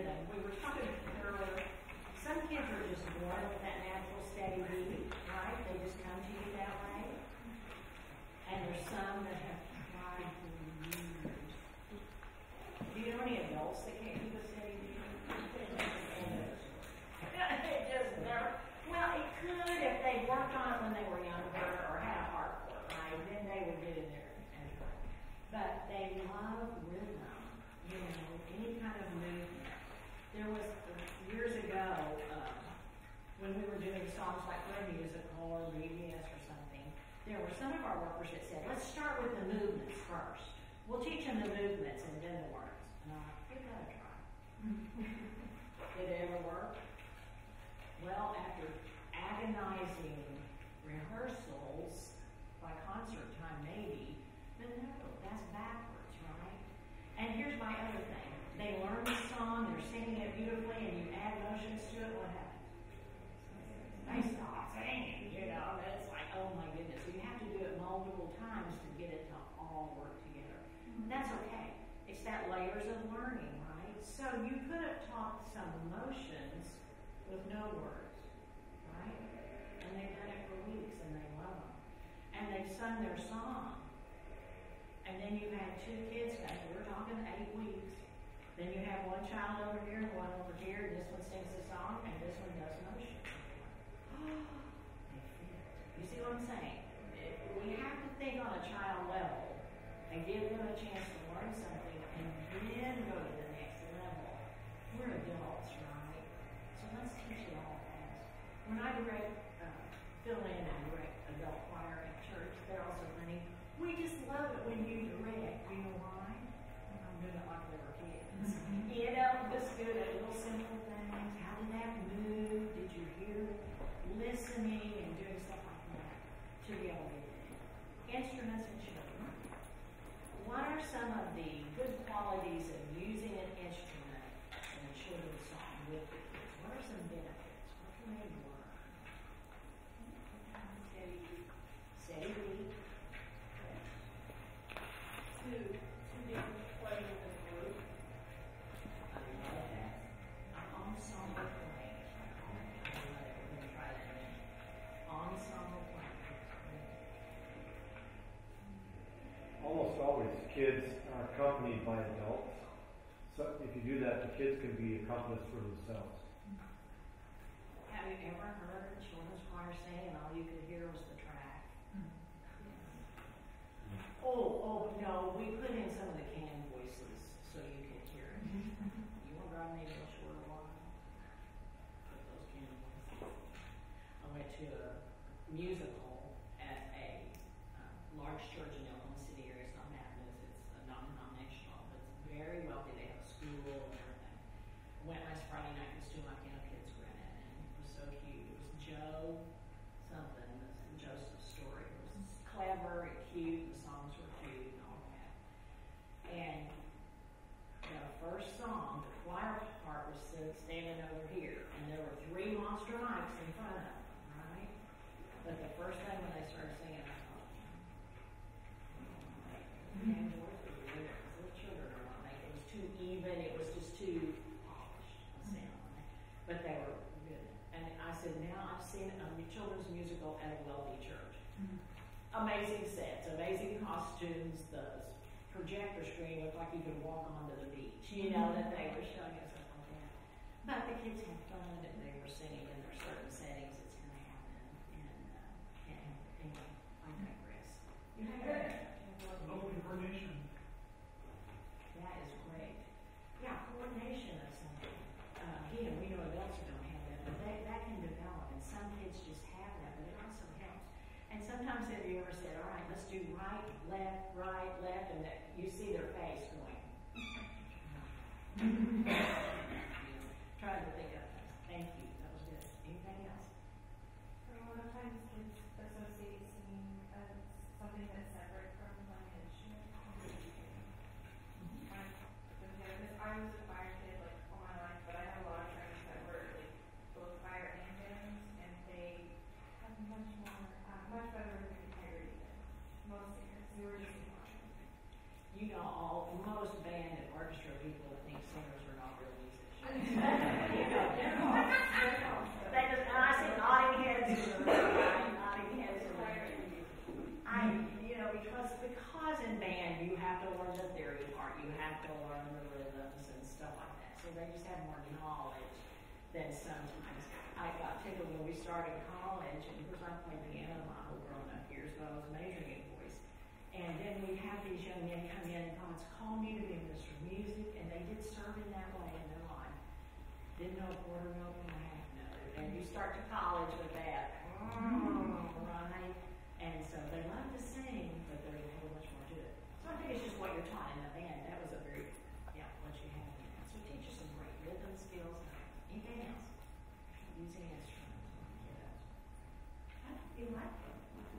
rhythm. We were talking earlier, some kids are just born with that natural steady beat, right? They just come to you that way. And there's some that have tried for years. Do you know any adults that can't keep a steady beat? It just never. Well, it could if they worked on it when they were younger or had a heart for it, right? Then they would get in there and try. But they love rhythm, you know, any kind of movement. There was years ago when we were doing songs like for a musical or VBS or something. There were some of our workers that said, "Let's start with the movements first. We'll teach them the movements and then the words." And I'm like, "Give that a try." Did it ever work? Well, after agonizing rehearsals, by concert time maybe, but no, that's backwards, right? And here's my other thing. They learn the song, they're singing it beautifully, and you add motions to it, what happens? They stop singing, you know, and it's like, oh my goodness. So you have to do it multiple times to get it to all work together. And that's okay. It's that layers of learning, right? So you could have taught some motions with no words, right? And they've done it for weeks and they love them. And they've sung their song. And then you had two kids, we're talking 8 weeks. Then you have one child over here and one over here, and this one sings the song and this one does motion. They fit. You see what I'm saying? We have to think on a child level and give them a chance to learn something and then go to the next level. We're adults, right? So let's teach it all fast. When I fill in and direct adult choir at church, they're also funny. We just love it when you direct. You know why? I'm doing it like they were kids. You know, just good at little simple things. How did that move? Did you hear it? Listening and doing stuff like that to be able to do it. Instruments and children. What are some of the good qualities of using an instrument in a children's song with the kids? What are some benefits? What can they learn? Steady beat. Two different playing in the group. I love that. Ensemble playing. We're going to try that in. Ensemble playing. Almost always kids are accompanied by adults. So if you do that, the kids can be accomplished for themselves. Have you ever heard a children's choir sing and all you could hear was the track? Oh, no, we put in some of the canned voices so you could hear it. You want to drive me a little short a while? Put those canned voices. I went to a musical at a large church in the Oklahoma City area. It's not Baptist, it's a non-denominational, but it's very wealthy. They have a school and everything. I went last Friday night, and two of my piano kids were in it, and it was so cute. It was Joe something, Joseph's story. It was clever and cute, the songs were cute and all that. And the first song, the choir part was standing over here, and there were 3 monster mics in front of them, right? But the first thing when they started singing, I thought, and the children are not making it was too even, it was just too polished a sound. But they were good. And I said, now I've seen a children's musical at a wealthy church. Amazing sets, amazing costumes, the projector screen looked like you could walk onto the beach, you know, that they were showing us stuff like that. But the kids had fun and they were singing in their certain settings, it's going to happen. And anyway, I digress. You have coordination. That is great. Yeah, coordination of something. Again, we know adults don't have that, but that can develop, and some kids just have that, but it also helps. And sometimes have you ever said, all right, let's do right, left, and that you see their face going. Trying to think of things. Thank you. That was good. Anything else? so they just have more knowledge than sometimes. I got tickled when we started college, and of course I played piano my whole grown-up years, but I was majoring in voice. And then we'd have these young men come in, and God's called me to be a minister of music, and they did serve in that way in their life. Didn't know a quarter note from a half note. And you start to college with that. Right? And so they love to sing, but there's a whole much more to it. So I think it's just what you're taught in the band. That was a very, what you have in that. So teach us some great rhythm skills. Anything else? Using instruments. How do you like them?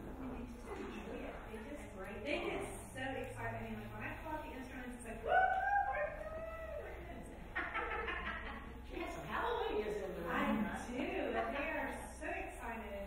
They just great. They get so excited. I mean, like when I pull out the instruments, it's like, woo! She has some hallelujahs in the room. I do. They are so excited.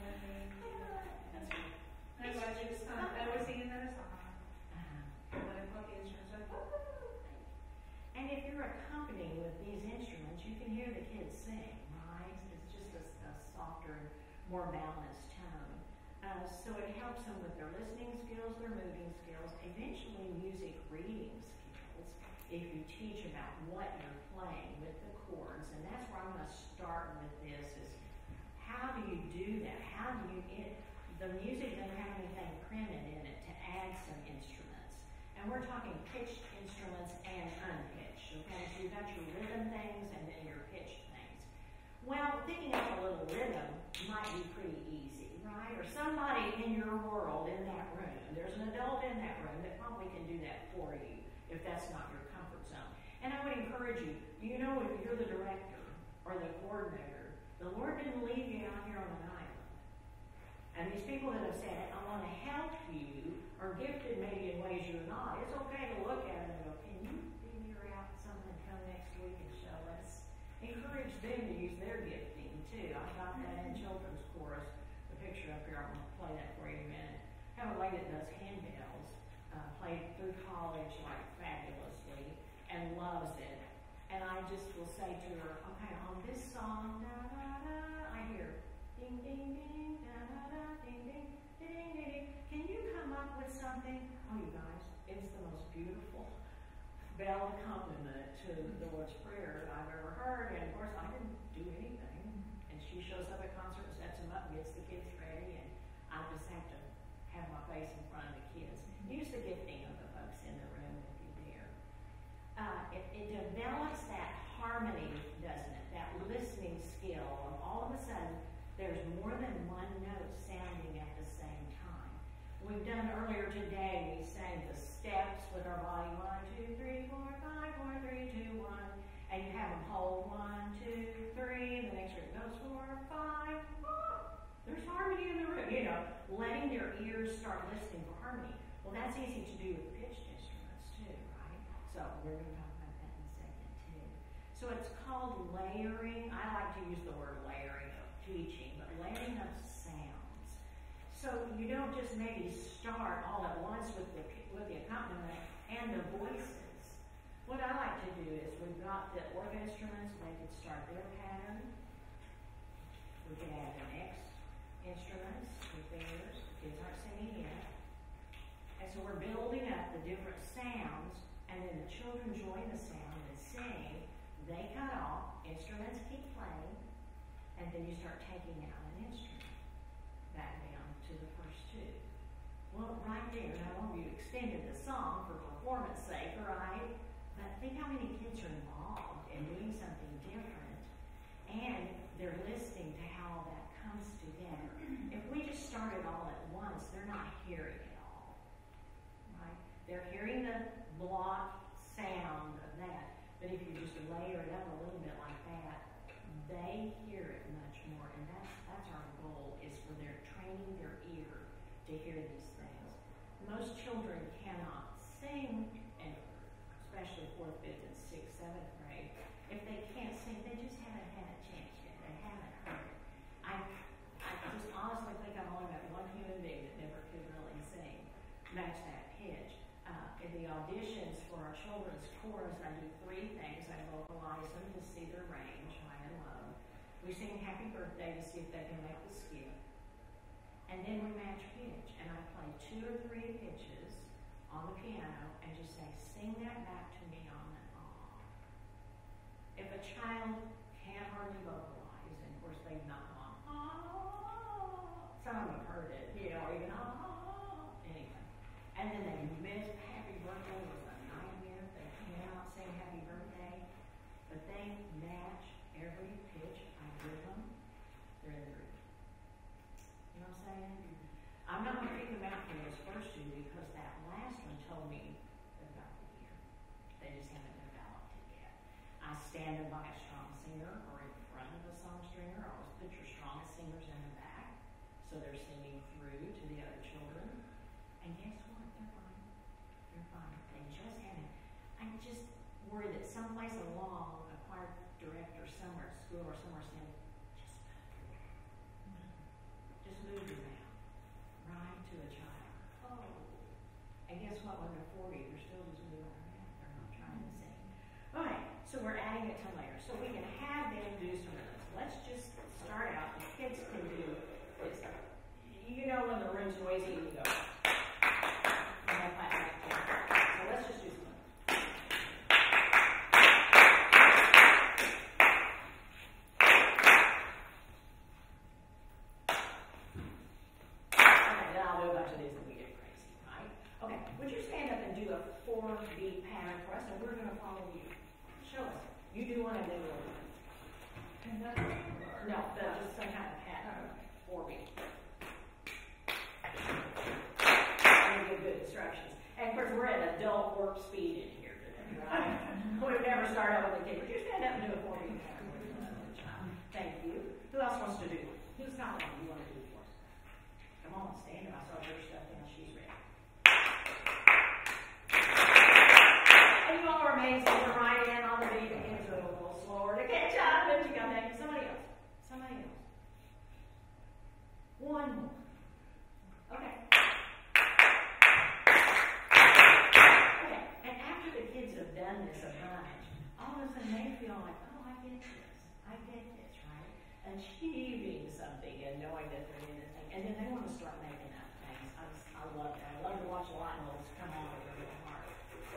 I'm glad you just I was singing another song. When I pull out the instruments, I'm like, woo! And if you're accompanying with these instruments, you can hear the kids sing, right? It's just a softer, more balanced tone. So it helps them with their listening skills, their moving skills, eventually music reading skills. If you teach about what you're playing with the chords, and that's where I'm going to start with this, is how do you do that? How do you, the music doesn't have anything printed in it to add some instruments. And we're talking pitched instruments and unpitched, okay? So you've got your rhythm things and then your pitched things. Well, picking up a little rhythm might be pretty easy, right? Or somebody in your world, in that room, there's an adult in that room that probably can do that for you if that's not your comfort zone. And I would encourage you, if you're the director or the coordinator, the Lord didn't leave you out here on an island. And these people that have said, I want to help you, are gifted maybe in ways you're not. It's okay to look at them and go, can you figure out something, come next week and show us? Encourage them to use their gifting too. I got that in children's chorus. The picture up here, I'm going to play that for you in a minute. I have a lady that does handbells, played through college like fabulously, and loves it. And I just will say to her, okay, on this song, da da da, I hear ding ding ding, da da da, ding ding ding ding. Can you come up with something? Oh, you guys, it's the most beautiful bell accompaniment to the Lord's Prayer I've ever heard. And of course, I didn't do anything. And she shows up at concert, sets them up, gets the kids ready, and I just have to have my face in front of the kids. Use the gifting of the folks in the room if you dare. It develops that harmony, doesn't it? That listening skill. And all of a sudden, there's more than one note sounding at the same time. We've done earlier today, we sang the steps with our body. 1, 2, 3, 4, 5, 4, 3, 2, 1. And you have them hold 1, 2, 3, and the next one goes 4, 5. Oh, there's harmony in the room. Letting their ears start listening for harmony. Well, that's easy to do with pitched instruments too, right? So we're going to talk about that in a second too. So it's called layering. I like to use the word layering of teaching, but layering of sounds. So you don't just maybe start all at once with the accompaniment and the voices. What I like to do is we've got the organ instruments, they could start their pattern. We could add the next instruments with theirs. The kids aren't singing yet. And so we're building up the different sounds, and then the children join the sound and sing. They cut off, instruments keep playing, and then you start taking out an instrument back down to the first two. Well, right there, not only you extended the song for performance sake, right? But think how many kids are involved in doing something different, and they're listening to how that comes together. If we just start it all at once, they're not hearing it all, right? They're hearing the block sound of that, but if you just layer it up a little bit like that, they hear it much more, and that's our goal, is for their training their ear to hear these things. Most children cannot sing, and especially 4th, 5th, and 6th, 7th grade. If they can't sing, they just haven't had a chance yet. They haven't heard it. I just honestly think I've only met one human being that never could really sing, match that pitch. In the auditions for our children's chorus, I do 3 things. I vocalize them to see their range, high and low. We sing Happy Birthday to see if they can make the skip. And then we match pitch. And I play 2 or 3 pitches on the piano and just say, sing that back to me on and off. If a child can't hardly vocalize, and of course they've not gone, some of them have heard it, you know, or even, anyway. And then they miss happy birthday was a nightmare. They cannot sing happy birthday, but they match every pitch I give them. They're in the group. You know what I'm saying? I'm not going to pick them out for those first two because that last one told me about the year. They just haven't developed it yet. I stand them by a strong singer or in front of a song stringer. I always put your strongest singers in the back so they're singing through to the other children. And guess what? They're fine. They're fine. They just haven't. I just worry that someplace along a choir director somewhere at school or somewhere said, just move your mouth right to a child. Oh. And guess what? When they're 40, they're still just moving their mouth. They're not trying to sing. Okay, so we're adding it to later. So we can have them do some rhythms. Let's just start out. The kids can do this. You know when the room's noisy, you go. And that's like that. So let's just do some rhythms. Would you stand up and do a 4-beat pattern for us, and we're going to follow you. Show us. You do one and then we'll do one. No, just some kind of pattern. 4-beat. And give good instructions. And of course, we're at adult work speed in here today, right? We've never started out with a kid. Would you stand up and do a 4-beat pattern for the child? Thank you. Who else wants to do one? Who's got one you want to do for us? Come on, stand up. I saw your stuff down. She's ready. And you all are amazed that we're right in on the beat. The kids are a little slower to catch up, but you got that. Somebody else. Somebody else. One more. Okay. Okay. And after the kids have done this a bunch, all of a sudden they feel like, oh, I get this. I get this, right? Achieving something and knowing that they're in the thing. And then they want to start making up things. I love that. I love to watch lightning bolts come out of their little heart.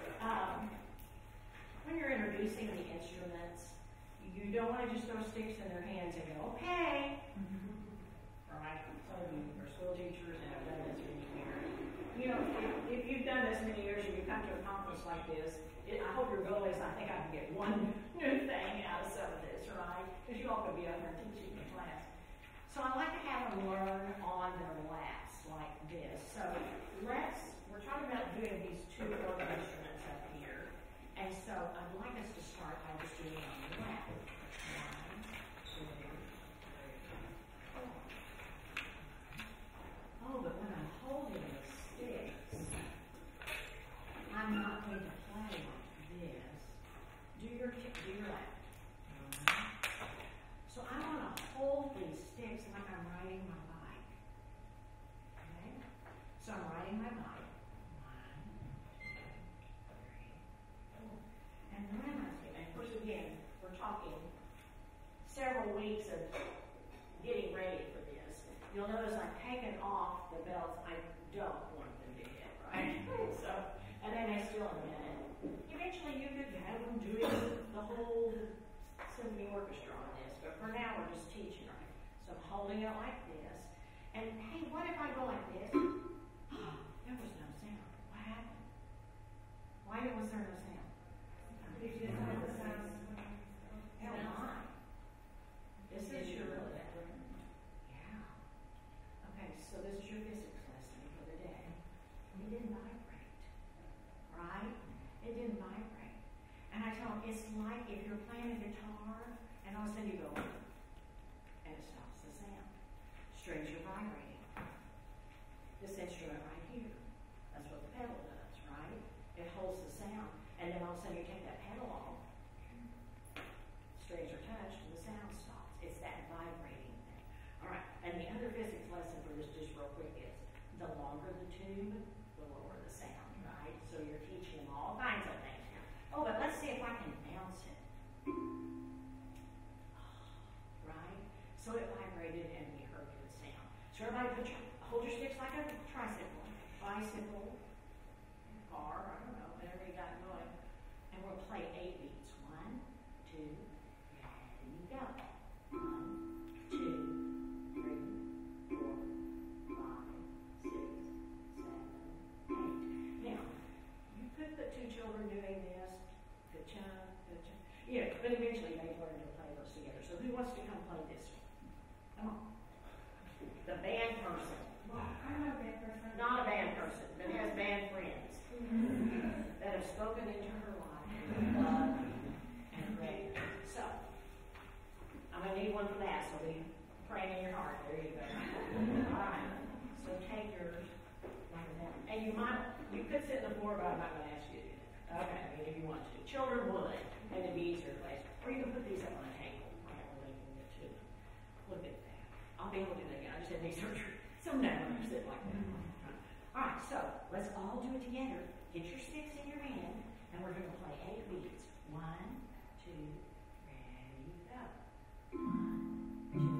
When you're introducing the instruments, you don't want to just throw sticks in their hands and go, okay. Right? Some of you are school teachers and have done this many years. You know, if you've done this many years and you come to a conference like this, I hope your goal is, I think I can get one new thing out of some of this, right? Because you all could be up there teaching the class. So I like to have them learn on their laps like this. So we're talking about doing these 2 organ instruments up here. And so I'd like us to start by just doing it on the lap. 1, 2, 3, 4. Oh, but when I'm holding the sticks, I'm not going to play like this. Do your lap. So I want to hold these sticks like I'm riding my bike. Okay? So I'm riding my bike. 1, 2, 3, 4. And when I say, and of course again, we're talking several weeks of getting ready for this. You'll notice I've taken off the belts I don't want them to hit, right? So, and then they still in a minute. Eventually you could have them doing the whole symphony orchestra on this, but for now we're just teaching, right? So I'm holding it like this. And hey, what if I go like this? There was no sound. What happened? Why was there no sound? Did you decide the sound? Hell my. This is your really yeah. Okay, so this is your physics lesson for the day. It didn't vibrate. Right? It didn't vibrate. And I tell them, it's like if you're playing a guitar and all of a sudden you go, and it stops the sound. Strings are vibrating. This instrument right here, that's what the pedal does, right? It holds the sound. And then all of a sudden you take that pedal off, strings are touched, and the sound stops. It's that vibrating thing. All right, and the other physics lesson for this, just real quick, is the longer the tube, the lower the sound, right? So you're teaching them all kinds of things here. Oh, but let's see if I can bounce it. Right? So it vibrated and we heard the sound. So everybody hold your sticks like a tricycle, bicycle, car, I don't know, whatever you got going. And we'll play 8 beats. 1, 2, You know, but eventually they learn to play those together. So who wants to come play this one? Come on. The band person. Well, I'm not a bad person. Not a band person, but has band friends that have spoken into her life with love and grace. So, I'm going to need one for that, so be praying in your heart. There you go. All right. So take yours like that. And you could sit on the floor, but I'm not going to ask you to do that. Okay, I mean, if you want to. Children would, and it'd be easier to place. Or you can put these up on a table, right, where they can get to them. Look at that. I'll be able to do that again. I just had knee surgery. So now I'm sit like that. All right, so let's all do it together. Get your sticks in your hand, and we're going to play 8 beats. 1, 2, ready, go. 1, 2.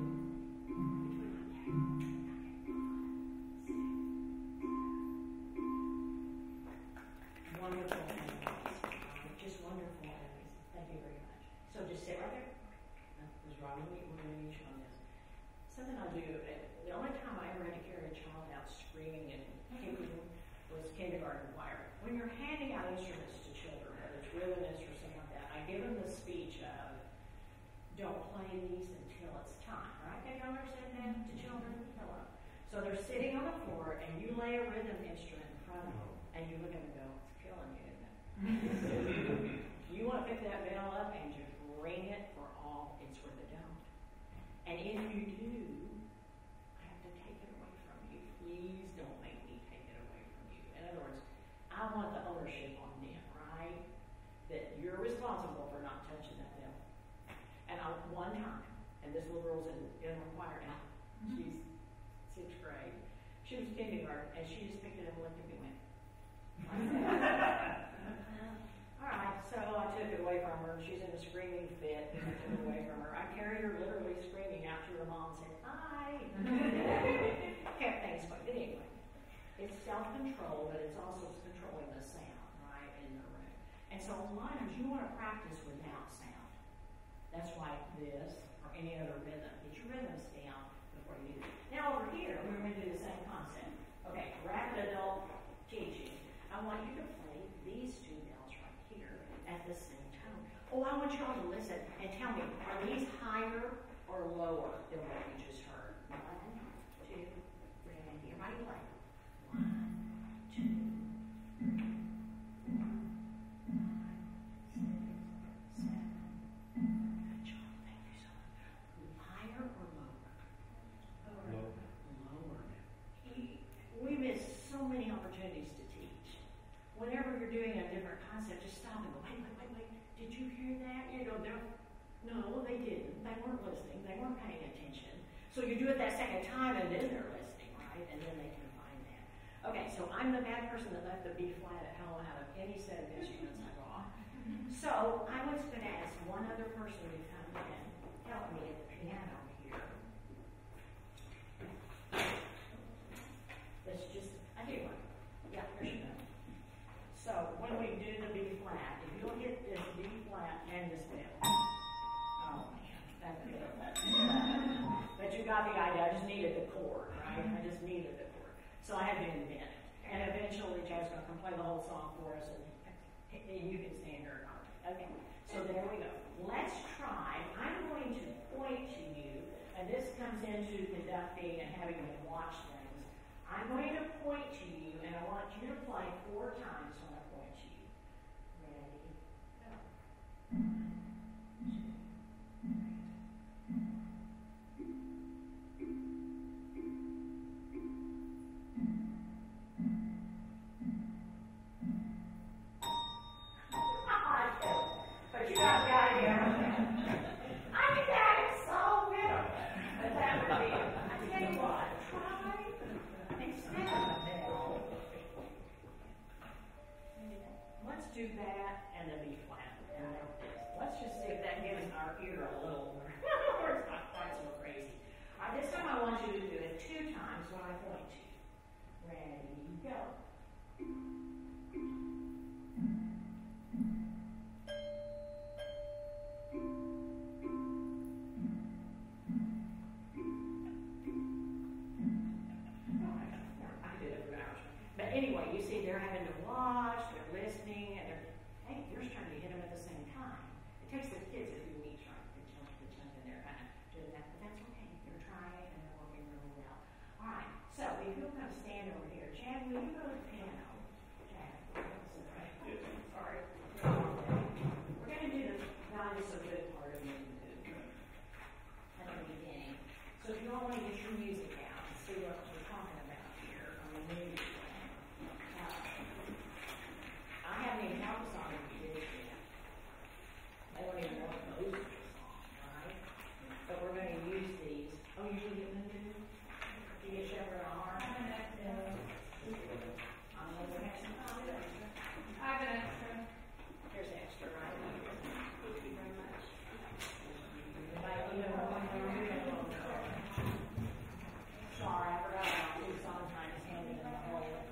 Wonderful memories. Just wonderful memories. Thank you very much. So just sit right there. Because Robin, we're going to each on this. Something I do, the only time I ever had to carry a child out screaming and kicking was kindergarten choir. When you're handing out instruments to children, whether it's rhythmists or something like that, I give them the speech of, don't play these until it's time, right? Have you ever said that to children? Hello. So they're sitting on the floor, and you lay a rhythm instrument in front of them, and you look at them and go, it's killing you, isn't it? You want to pick that bell up and just ring it for all it's worth a don't. And if you do, I have to take it away from you. Please don't make me take it away from you. In other words, I want the ownership on them, right? That you're responsible for not touching that bell. And one time, and this little girl's in her choir now, she's 6th grade. She was kindergarten, and she just picked it up and looked at me and went, all right, so I took it away from her. She's in a screaming fit. I took it away from her. I carried her literally screaming out to her mom and said, hi. Kept things going. But anyway, it's self-control, but it's also controlling the sound, right, in the room. And so a lot of times you want to practice without sound. That's why this or any other rhythm. Get your rhythms down before you do it. Now over here, we're going to do the same concept. Okay, rapid adult teaching. I want you to play these 2 bells right here at the same time. Oh, I want you all to listen and tell me, are these higher or lower than what you just heard? 1, 2, 3, everybody play. 1, 2, 3, 4, 5, 6, 7. Good job, thank you so much. Higher or lower? Lower. Lower. We miss so many opportunities to teach. Whenever you're doing a different concept, just stop and go, wait. Did you hear that? You know, no, they didn't. They weren't listening. They weren't paying attention. So you do it that second time, and then they're listening, right? And then they can find that. Okay, so I'm the bad person that left the B flat at home out of any set of instruments I brought. So I was going to ask one other person to come in, help me at the piano here. Let's just, I tell you what. Yeah, here she goes. So when we do the B flat, if you don't get this B flat and this bell, oh man, that's good. But you got the idea. I just needed the chord, right? I just needed the chord. So I had to invent it. And eventually Chad's going to come play the whole song for us, and you can stand her and okay. So there we go. Let's try. I'm going to point to you, and this comes into conducting and having them watch things. I'm going to point to you, and I want you to play 4 times when I point to you. Ready? Go. 1, 2, 3. But you got the idea. I think that is so good. But that would be, I tell you what, try instead of a bell. Let's do that and then B flat. And then this. Let's just see if that gives our ear a little more. It's not quite so crazy. All right, this time I want you to do it 2 times when I point to you. Ready, go. But anyway, you see they're having to watch, they're listening, and they're, hey, yours trying to hit them at the same time. It takes the kids a few weeks, right, to jump in there, kind of doing that, but that's okay. They're trying and they're working really well. All right, so if you'll come stand over here. Chad, will you go to the piano? Chad, sorry. We're going to do the God is so good part of it at the beginning. So if you all want to get your music out and see what we're talking about here on the music. I haven't even helped us on the music yet. They don't even know what most of the song, right? But we're going to use these. Oh, you should get them too? Do you get Shepherd on our? I'm going to have some time. I have an extra. Here's extra right here. Thank you very much. Sorry, I forgot about two songs. I just handed them the whole thing.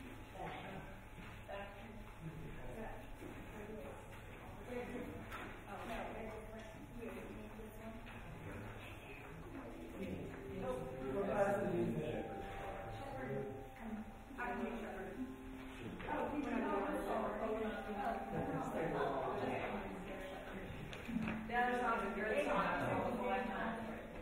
The other song's a great song. I was thinking one time.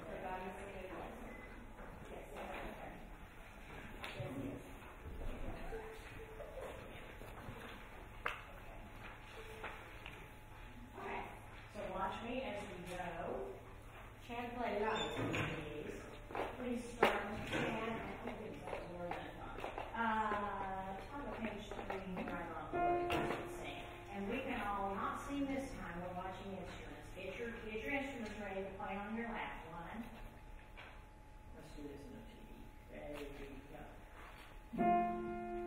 Okay, so watch me as we go. Chad, play right to these. Please start. Chad, I think it's that word I thought. Top of page 3, right on the word. And we can all not sing this time. We're watching instruments. Get your instruments ready to play on your lap one. Let's do this in a TV. Ready, go.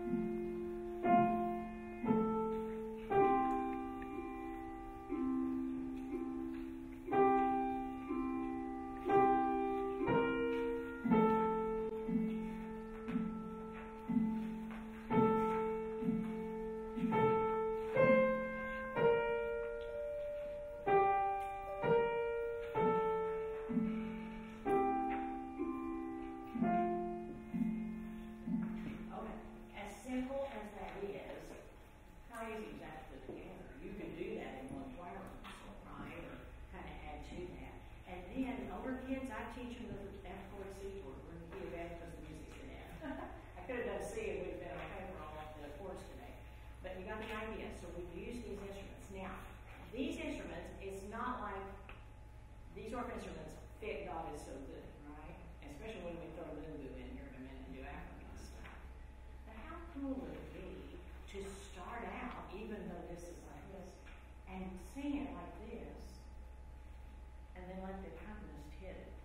Instruments fit God is so good, right? Especially when we throw Lungu in here in a minute and do African stuff. But how cool would it be to start out, even though this is like this, and sing it like this, and then let the accompanist hit it?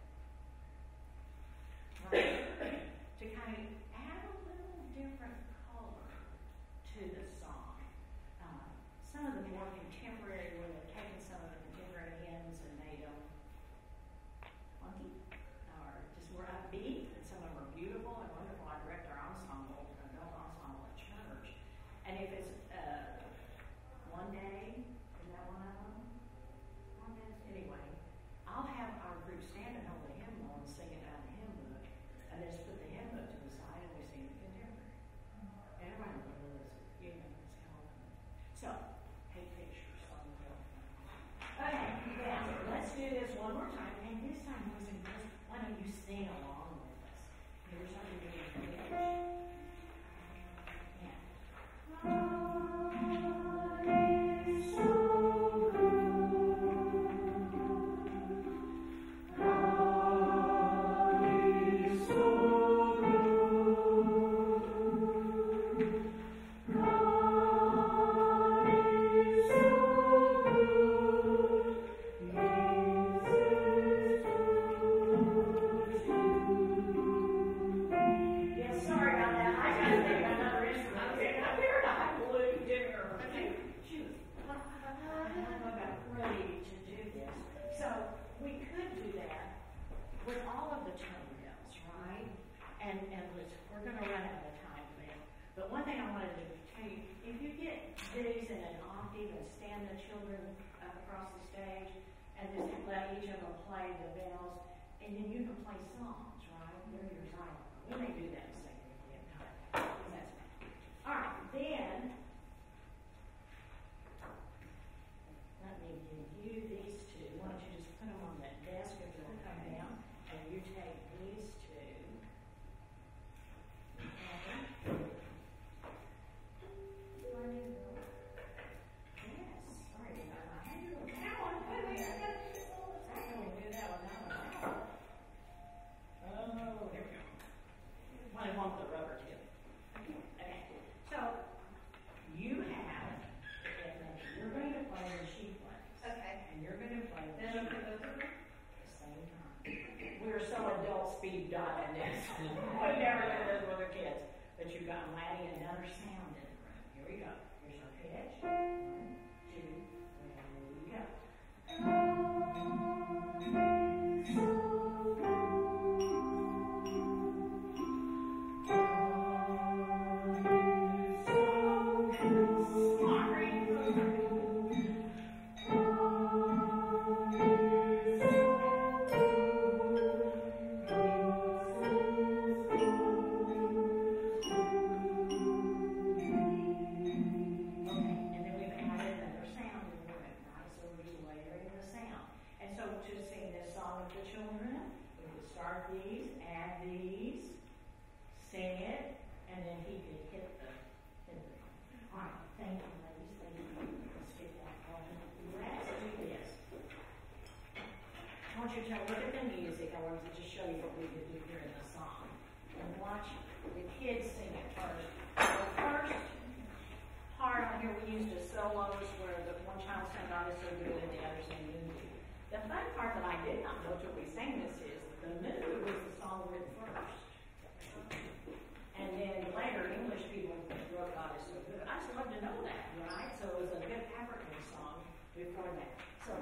Right? To kind of add a little different color to the song. Some of the more contemporary, where they've taken some of the contemporary hymns and made them funky, or just more upbeat, and some of them are beautiful and wonderful. I direct our ensemble, adult ensemble at church, and if it's one day, is that one of them? Anyway, I'll have our group stand and hold the hymnal and sing it out of the hymn book, and then just put the hymn book to the side and we sing it contemporary. Everybody knows it, you know, it's kind of so. Take pictures on the bill. Okay, now let's do this one more time. And this time, boys and girls, why don't you sing along with us? Here's something to do. Yeah. God is so good. God is so good. Give you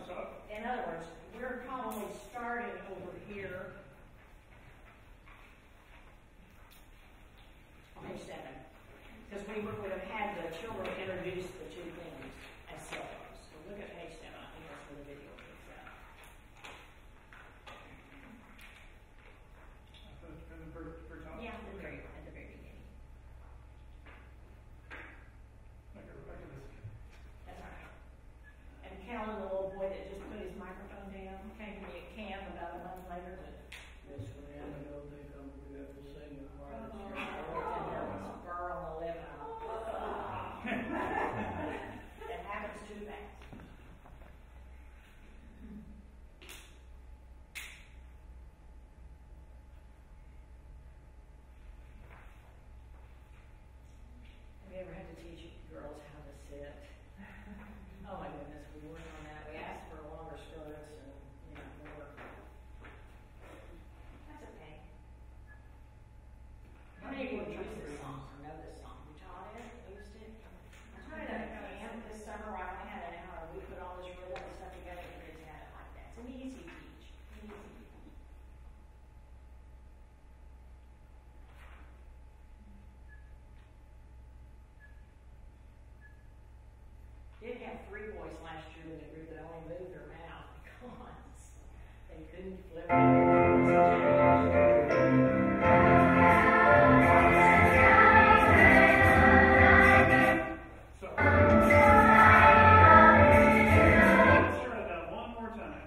What's up? In other words, we're probably starting over here. Page 7. Because we would have had the children introduce the two things as solos. So look at page 7. I think that's where the video picks up. In the very top? Yeah, at the very beginning. I could just. That's all right. And Kellen, the little boy that just put his microphone down, came to me at camp about a month later. Yes, when I don't think I'm gonna be able to sing it right. Burl 11. It happens too fast. Have you ever had to teach girls how to sit? Oh my goodness, we worked on that. We asked for longer skirts and, more. That's okay. How many people use this song or know this song? You taught it? Used it? I taught it at a camp this summer. I only had an hour. We put all this rhythm and stuff together and kids had it like that. It's an easy teach. Easy. Did have 3 boys last year in the group that only moved their mouth because they couldn't flip So. Let's try that one more time.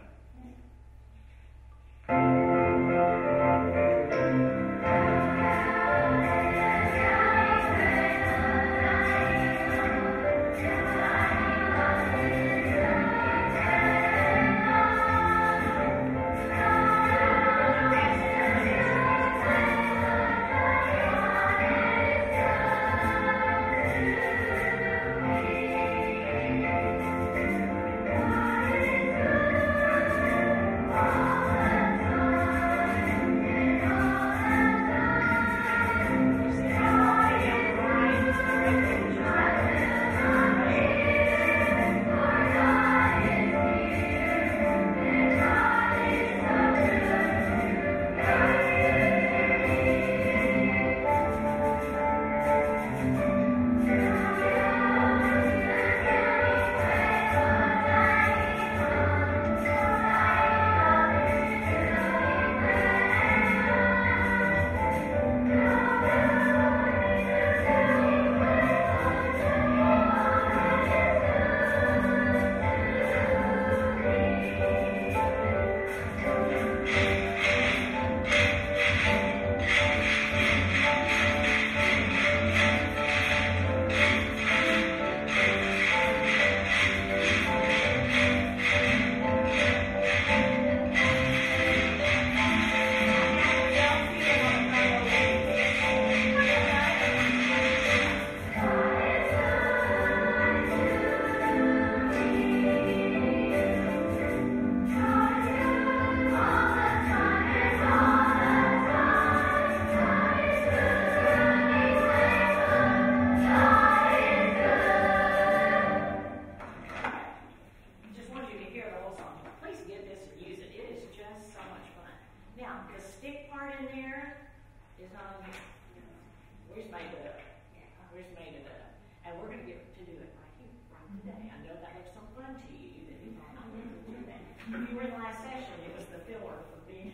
If you were in the last session, it was the filler for being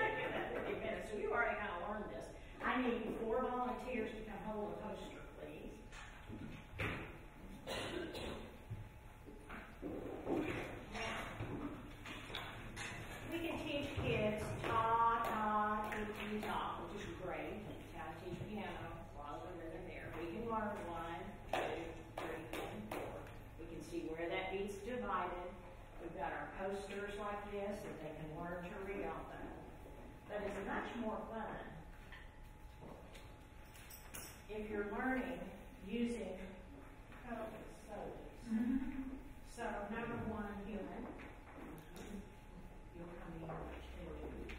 30 minutes, so you already kind of learned this. I need 4 volunteers to come hold a poster, please. Now, we can teach kids ta, ta, tee, ta, which is great. How to teach piano while they're there. We can learn 1, 2, 3, 4. We can see where that beat's divided. We've got our posters like this that they can learn to read off of. But it's much more fun if you're learning using codes. So number 1, human. You'll come here 2,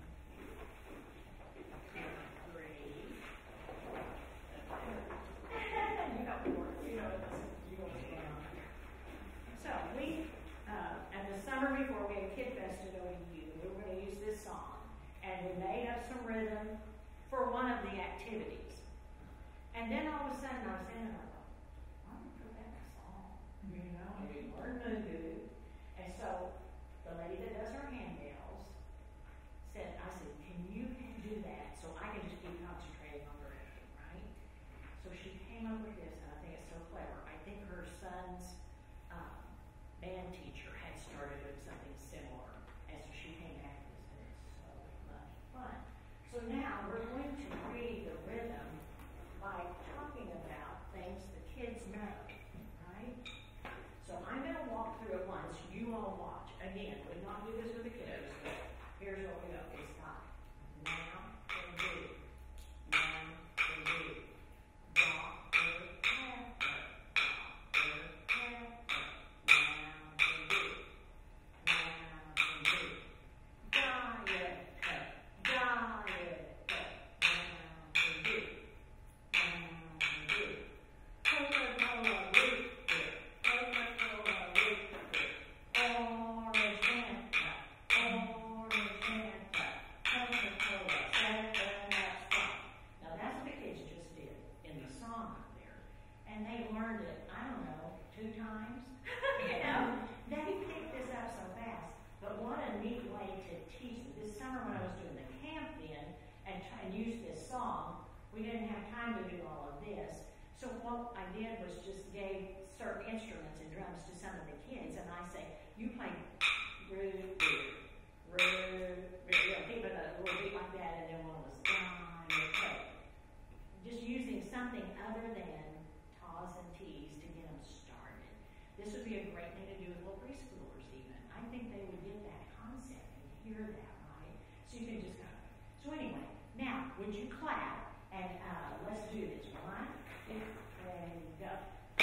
3. You got 4. You know what's going on. So we, at the summer up with this, and I think it's so clever. I think her son's band teacher had started doing something similar, and so she came back to this, and it's so much fun. So now we're going to read the rhythm by talking about things the kids know, right? So I'm going to walk through it once. You all watch. Again, we not do this with the kiddos, but here's what we go. It's got now and do. Now and do. We didn't have time to do all of this. So what I did was just gave certain instruments and drums to some of the kids, and I say, you play root, keep it a little beat like that, and then one was just using something other than taws and tees to get them started. This would be a great thing to do with little preschoolers even. I think they would get that concept and hear that, right? So you can just go. So anyway, now, would you clap? And let's do this. 1, 2, ready, go.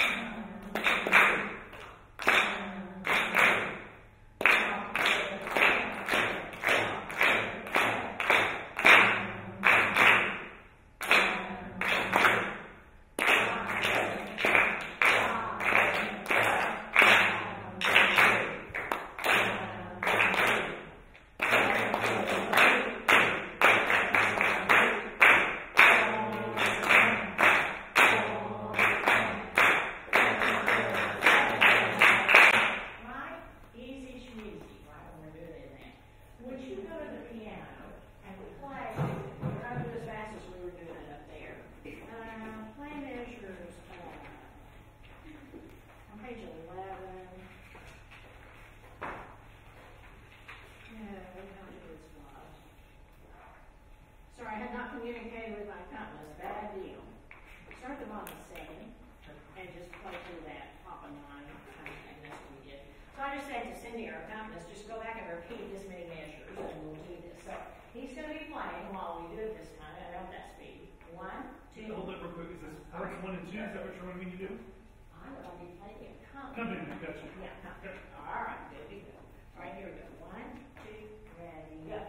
Communicating with my accompanist, bad deal. Start them on the 7 and just play through that pop and line kind of thing. That's what we did. So I just said to Cindy, our accompanist, just go back and repeat this many measures and we'll do this. So he's going to be playing while we do it this time at around that speed. 1, 2. Hold it real quick. Is this parts 1 and 2? Is that what you're wanting me to do? I'm going to be playing a Accompaniment, gotcha. Yeah, accompaniment. All right, there we go. All right, here we go. 1, 2, ready, go.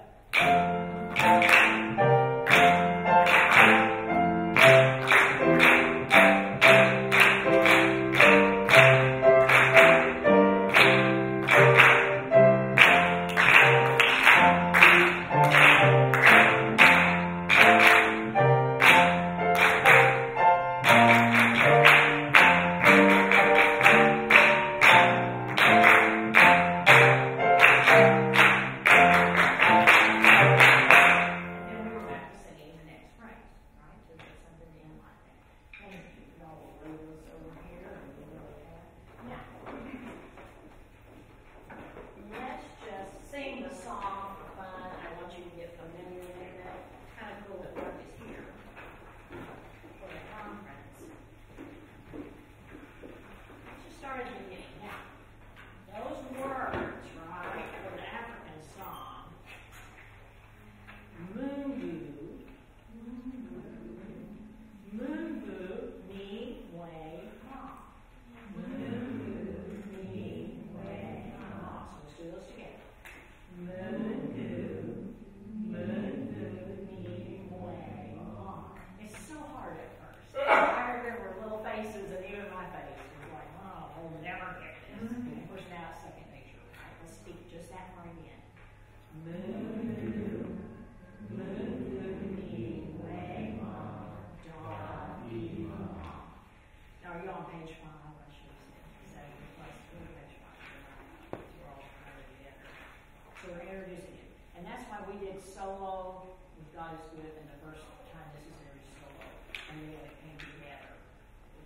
Solo with God is Good, and the first time this is very solo, and then when it came together,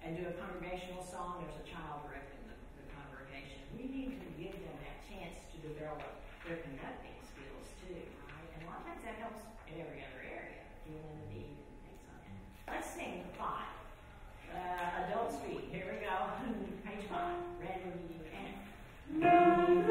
and do a congregational song. There's a child directing the congregation. We need to give them that chance to develop their conducting skills too, right? And a lot of times that helps in every other area, even in the need and things like that. Let's sing 5. Adult speak. Here we go. Page 5. Ready, and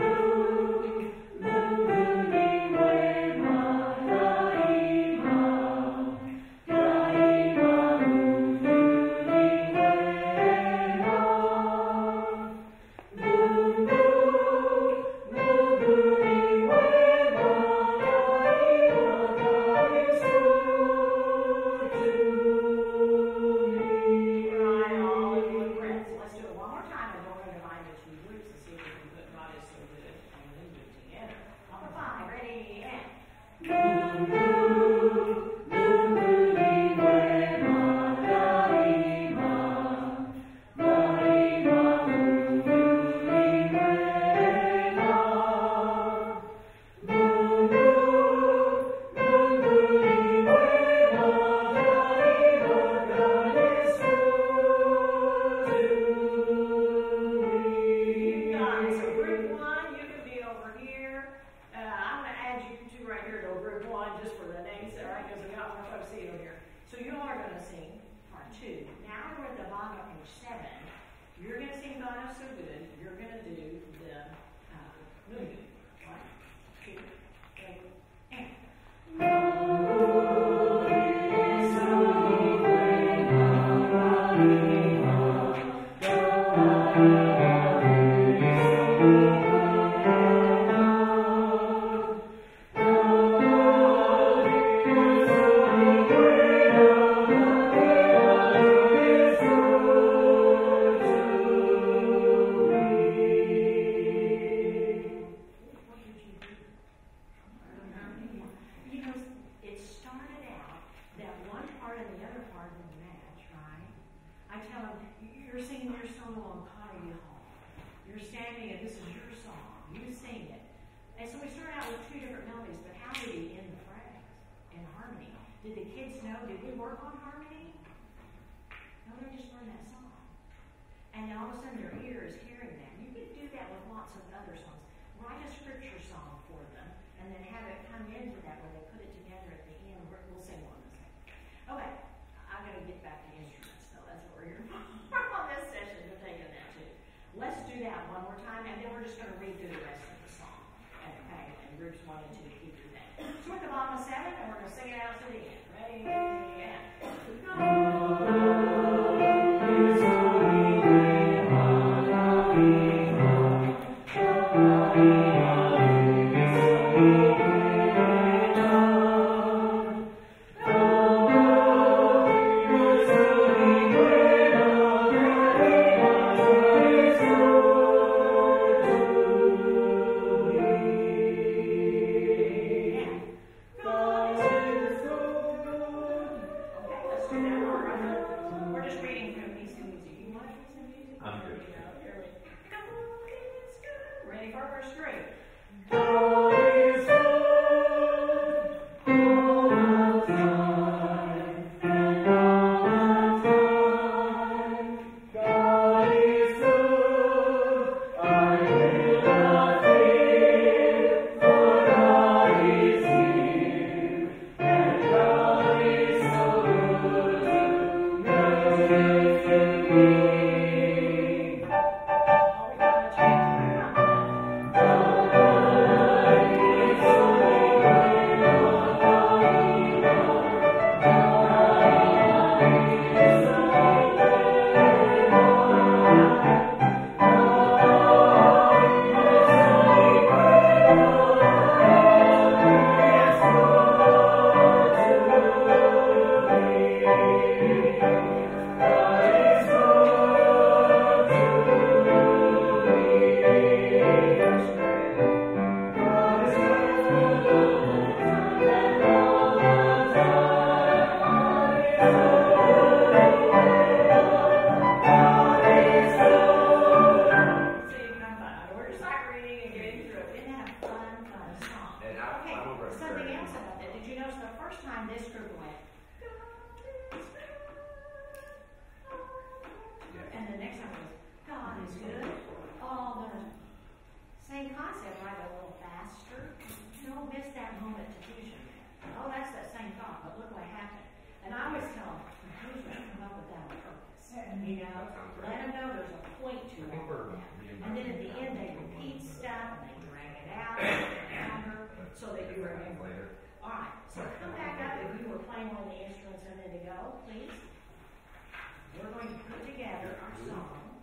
You know, let them know there's a point to all of that. And then at the end, they repeat stuff, and they drag it out, longer, so that you remember. All right, so come back up if you were playing one of the instruments a minute ago, please. We're going to put together our song.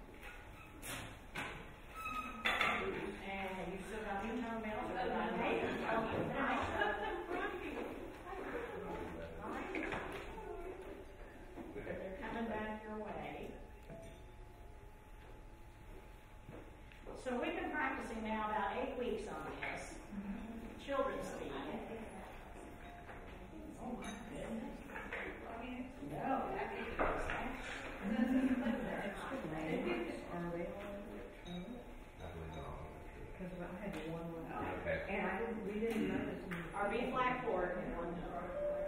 And you still got your toenails, but I made them. They're coming back your way. So we've been practicing now about 8 weeks on this. Children's speak. Oh my goodness. No, that could be And we didn't notice. our B flat chord in one note.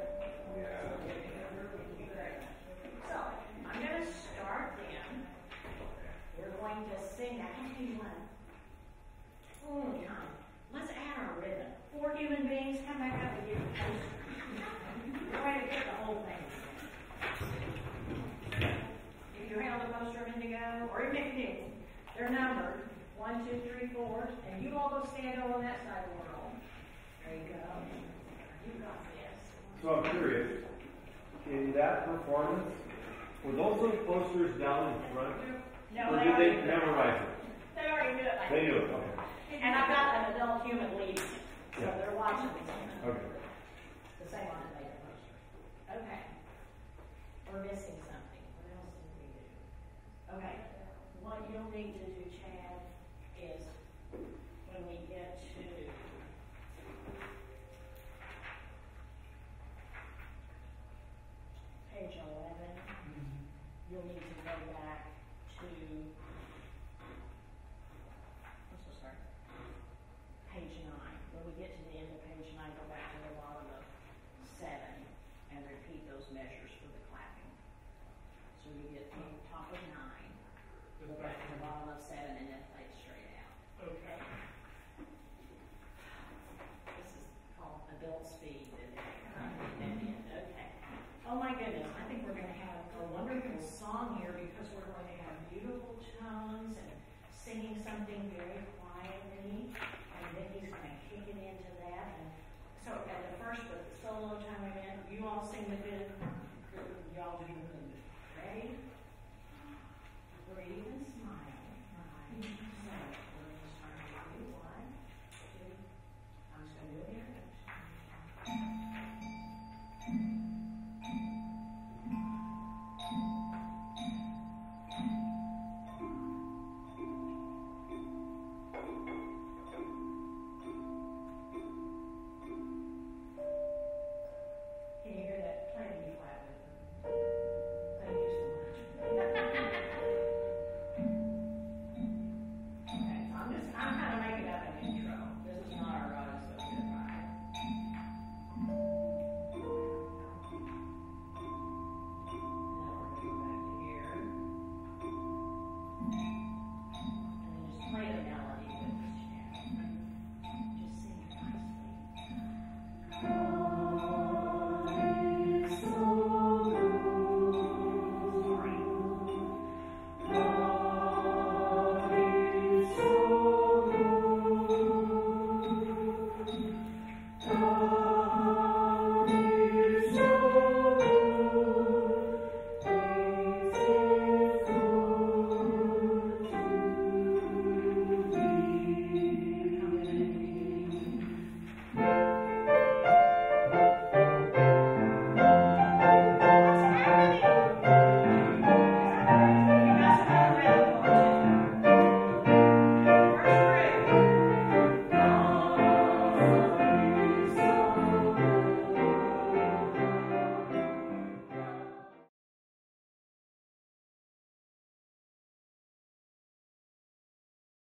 So, I'm going to start then. We're going to sing that. How do you want? Come. Let's add our rhythm. 4 human beings, come back up and get the poster. We're going to get the whole thing. If you handle the poster a minute ago, or even if you didn't, they're numbered 1, 2, 3, 4, and you all go stand over on that side of the world. There you go. You got this. So I'm curious, in that performance, were those little posters down in front? No, Or they did already they memorize it? They already knew it. They knew it, okay. And I've got an adult human leading, so Yeah. they're watching me. Okay. The same on the later poster. Okay. We're missing something. What else did we do? Okay. What you'll need to do, Chad, is when we get to page 11, you'll need to go back to, I'm so sorry, page 9. When we get to the end of page 9, go back to the bottom of 7 and repeat those measures for the clapping. So you get from the top of 9, go back to the bottom of 7, and then play it straight out. Okay. This is called adult speed. Okay. Oh my goodness, I think we're going to have a wonderful song here because we're going to have beautiful tones and singing something very quietly, and then he's going to kick it into that. And so at the first, with the solo time again, you all sing the good, y'all do the good. Ready?